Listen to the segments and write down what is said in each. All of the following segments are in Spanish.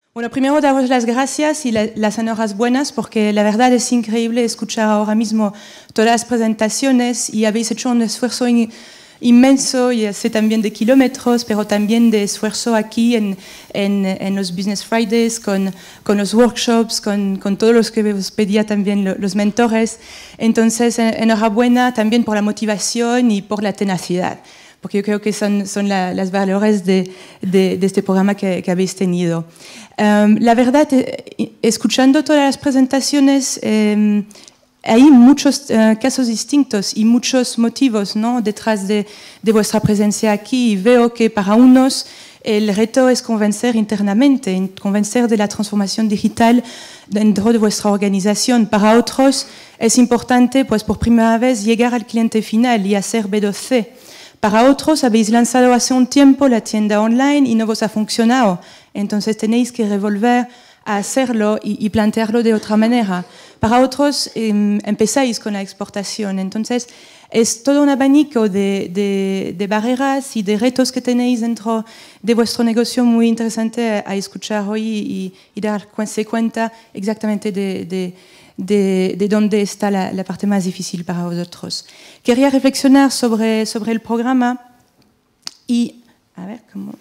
Bueno, primero daros las gracias y las enhorabuenas porque la verdad es increíble escuchar ahora mismo todas las presentaciones y habéis hecho un esfuerzo inmenso, y sé también de kilómetros, pero también de esfuerzo aquí en los Business Fridays, con los workshops, con todos los que os pedía también los mentores. Entonces, enhorabuena también por la motivación y por la tenacidad, porque yo creo que son las valores de este programa que habéis tenido. La verdad, escuchando todas las presentaciones, hay muchos casos distintos y muchos motivos, ¿no?, detrás de vuestra presencia aquí, y veo que para unos el reto es convencer internamente, convencer de la transformación digital dentro de vuestra organización. Para otros es importante, pues por primera vez, llegar al cliente final y hacer B2C. Para otros habéis lanzado hace un tiempo la tienda online y no os ha funcionado, entonces tenéis que revolver a hacerlo y plantearlo de otra manera. Para otros empezáis con la exportación, entonces es todo un abanico de barreras y de retos que tenéis dentro de vuestro negocio muy interesante a escuchar hoy y darse cuenta exactamente de dónde está la parte más difícil para vosotros. Quería reflexionar sobre el programa y a ver cómo...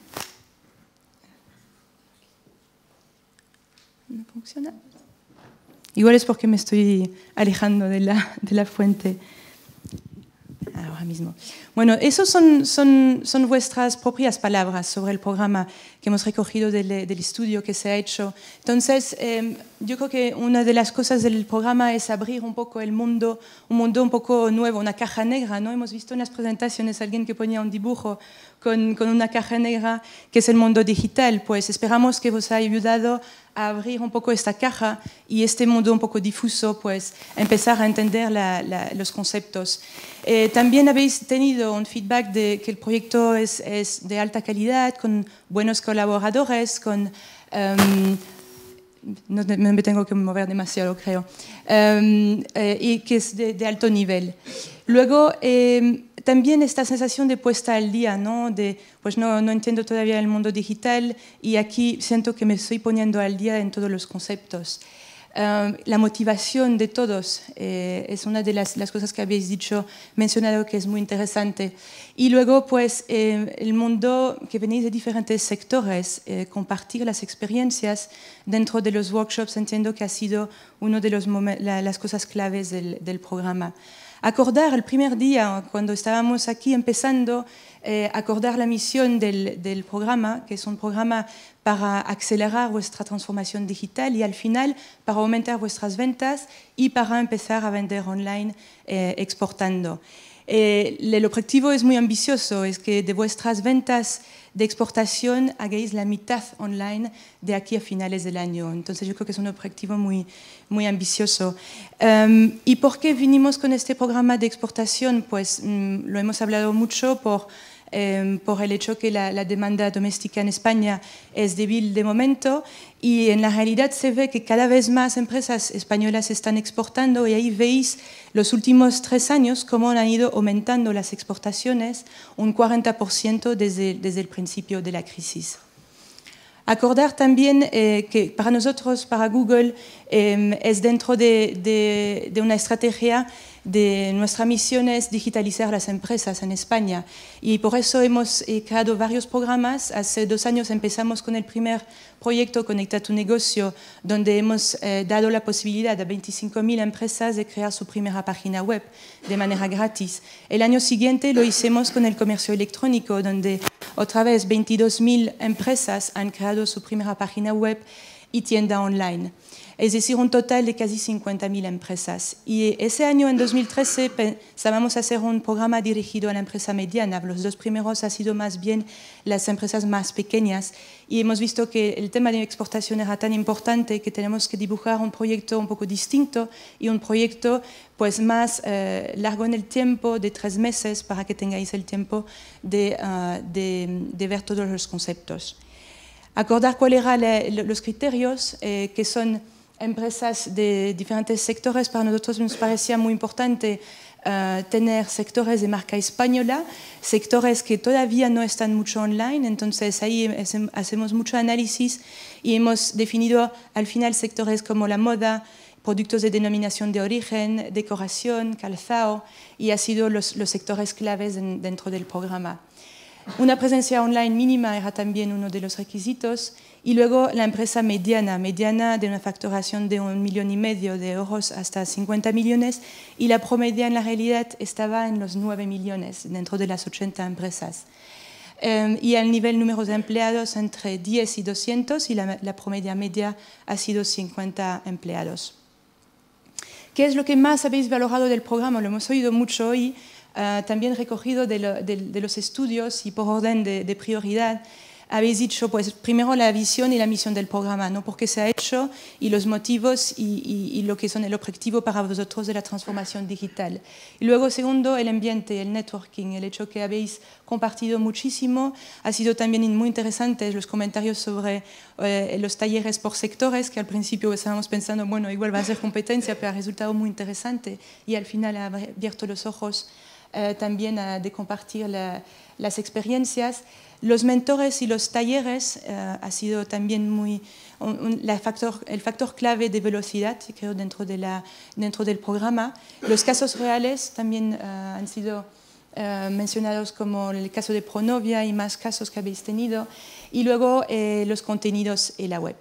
¿No funciona? Igual es porque me estoy alejando de la fuente ahora mismo. Bueno, esos son vuestras propias palabras sobre el programa que hemos recogido del estudio que se ha hecho. Entonces, yo creo que una de las cosas del programa es abrir un poco el mundo, un mundo un poco nuevo, una caja negra, ¿no? Hemos visto en las presentaciones alguien que ponía un dibujo con una caja negra, que es el mundo digital. Pues esperamos que os haya ayudado a abrir un poco esta caja y este mundo un poco difuso, pues empezar a entender los conceptos. También habéis tenido un feedback de que el proyecto es de alta calidad, con buenos colaboradores, con... no me tengo que mover demasiado, creo, y que es de alto nivel. Luego, también esta sensación de puesta al día, ¿no? Pues no entiendo todavía el mundo digital y aquí siento que me estoy poniendo al día en todos los conceptos. La motivación de todos es una de las cosas que habéis mencionado, que es muy interesante. Y luego, pues, el mundo que venís de diferentes sectores, compartir las experiencias dentro de los workshops, entiendo que ha sido una de las cosas claves del programa. Acordar el primer día, cuando estábamos aquí empezando, acordar la misión del programa, que es un programa para acelerar vuestra transformación digital y al final para aumentar vuestras ventas y para empezar a vender online exportando. El objetivo es muy ambicioso, es que de vuestras ventas de exportación hagáis la mitad online de aquí a finales del año. Entonces yo creo que es un objetivo muy, muy ambicioso. ¿Y por qué vinimos con este programa de exportación? Pues lo hemos hablado mucho por el hecho que la demanda doméstica en España es débil de momento y en la realidad se ve que cada vez más empresas españolas están exportando y ahí veis los últimos 3 años cómo han ido aumentando las exportaciones un 40% desde el principio de la crisis. Acordar también que para nosotros, para Google, es dentro de una estrategia de nuestra misión es digitalizar las empresas en España y por eso hemos creado varios programas. Hace 2 años empezamos con el primer proyecto Conecta tu negocio, donde hemos dado la posibilidad a 25.000 empresas de crear su primera página web de manera gratis. El año siguiente lo hicimos con el comercio electrónico, donde otra vez 22.000 empresas han creado su primera página web y tienda online. Es decir, un total de casi 50.000 empresas. Y ese año, en 2013, pensábamos hacer un programa dirigido a la empresa mediana. Los 2 primeros han sido más bien las empresas más pequeñas. Y hemos visto que el tema de exportación era tan importante que tenemos que dibujar un proyecto un poco distinto y un proyecto pues, más largo en el tiempo, de 3 meses, para que tengáis el tiempo de ver todos los conceptos. Acordar cuáles eran los criterios que son empresas de diferentes sectores. Para nosotros nos parecía muy importante tener sectores de marca española, sectores que todavía no están mucho online, entonces ahí hacemos mucho análisis y hemos definido al final sectores como la moda, productos de denominación de origen, decoración, calzado, y ha sido los sectores claves dentro del programa. Una presencia online mínima era también uno de los requisitos, y luego la empresa mediana de una facturación de 1,5 millones de euros hasta 50 millones, y la promedia en la realidad estaba en los 9 millones dentro de las 80 empresas. Y al nivel número de empleados entre 10 y 200, y la promedia media ha sido 50 empleados. ¿Qué es lo que más habéis valorado del programa? Lo hemos oído mucho hoy, también recogido de los estudios y por orden de prioridad. Habéis dicho, pues, primero la visión y la misión del programa, ¿no? Por qué se ha hecho y los motivos y lo que son el objetivo para vosotros de la transformación digital. Y luego, segundo, el ambiente, el networking, el hecho que habéis compartido muchísimo. Ha sido también muy interesante los comentarios sobre los talleres por sectores, que al principio estábamos pensando, bueno, igual va a ser competencia, pero ha resultado muy interesante y al final ha abierto los ojos también de compartir las experiencias. Los mentores y los talleres ha sido también el factor clave de velocidad, creo, dentro del programa. Los casos reales también han sido mencionados, como el caso de Pronovia y más casos que habéis tenido. Y luego los contenidos y la web.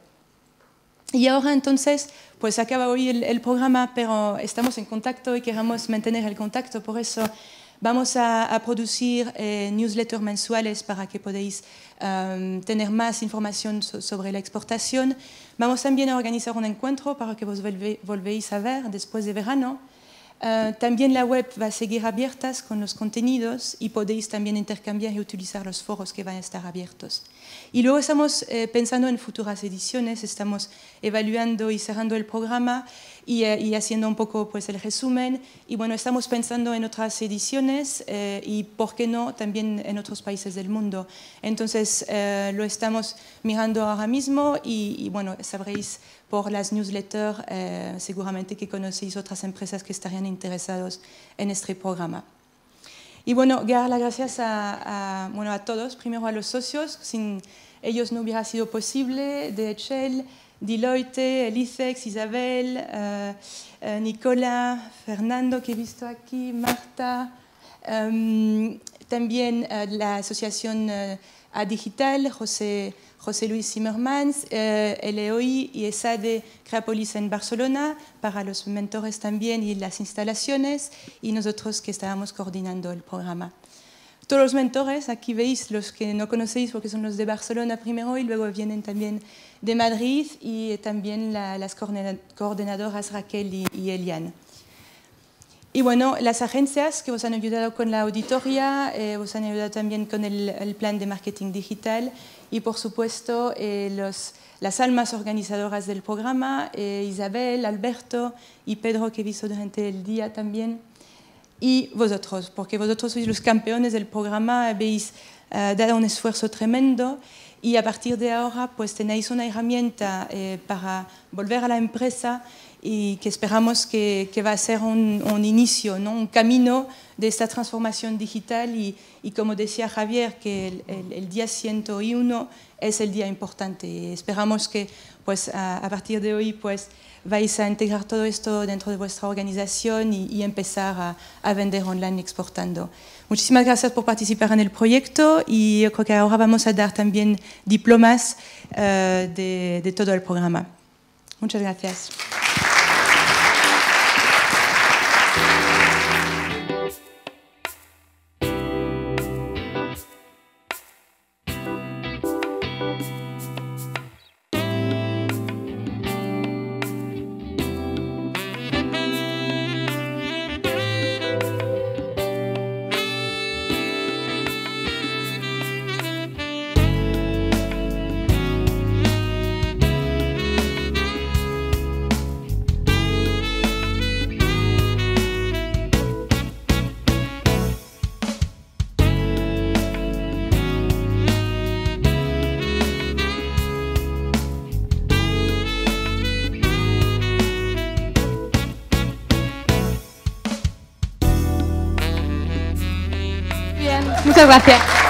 Y ahora entonces, pues acaba hoy el programa, pero estamos en contacto y queremos mantener el contacto, por eso vamos a producir newsletters mensuales para que podáis tener más información sobre la exportación. Vamos también a organizar un encuentro para que vos volvéis a ver después de verano. También la web va a seguir abierta con los contenidos y podéis también intercambiar y utilizar los foros que van a estar abiertos. Y luego estamos pensando en futuras ediciones, estamos evaluando y cerrando el programa y haciendo un poco, pues, el resumen. Y bueno, estamos pensando en otras ediciones y, ¿por qué no?, también en otros países del mundo. Entonces, lo estamos mirando ahora mismo y bueno, sabréis por las newsletters seguramente que conocéis otras empresas que estarían interesados en este programa. Y bueno, dar las gracias a todos, primero a los socios. Sin ellos no hubiera sido posible, DHL, Deloitte, el ICEX, Isabel, Nicola, Fernando, que he visto aquí, Marta, también la asociación A Digital, José Luis Zimmermans, LEOI y ESADE Creapolis en Barcelona, para los mentores también y las instalaciones, y nosotros que estábamos coordinando el programa. Todos los mentores, aquí veis los que no conocéis porque son los de Barcelona primero y luego vienen también de Madrid, y también las coordinadoras Raquel y Eliane. Y bueno, las agencias que os han ayudado con la auditoría, os han ayudado también con el plan de marketing digital, y por supuesto las almas organizadoras del programa, Isabel, Alberto y Pedro, que he visto durante el día también, y vosotros, porque vosotros sois los campeones del programa, habéis dado un esfuerzo tremendo, y a partir de ahora pues tenéis una herramienta para volver a la empresa, y que esperamos que va a ser un inicio, ¿no? Un camino de esta transformación digital, y como decía Javier, que el día 101 es el día importante, y esperamos que pues, a partir de hoy pues, vais a integrar todo esto dentro de vuestra organización y empezar a vender online exportando. Muchísimas gracias por participar en el proyecto, y yo creo que ahora vamos a dar también diplomas de todo el programa. Muchas gracias. Muchas gracias.